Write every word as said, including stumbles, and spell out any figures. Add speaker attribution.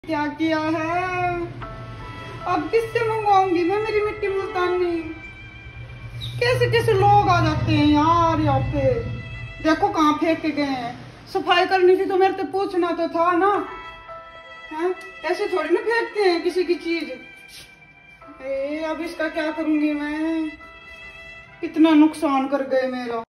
Speaker 1: क्या किया है? अब किससे मंगवाऊंगी मैं मेरी मिट्टी मुल्तानी? कैसे कैसे लोग आ जाते हैं यार यहाँ पे। देखो कहाँ फेंक के गए हैं। सफाई करनी थी तो मेरे से पूछना तो था ना। हैं? ऐसे थोड़ी ना फेंकते हैं किसी की चीज। ए, अब इसका क्या करूंगी मैं? कितना नुकसान कर गए मेरा।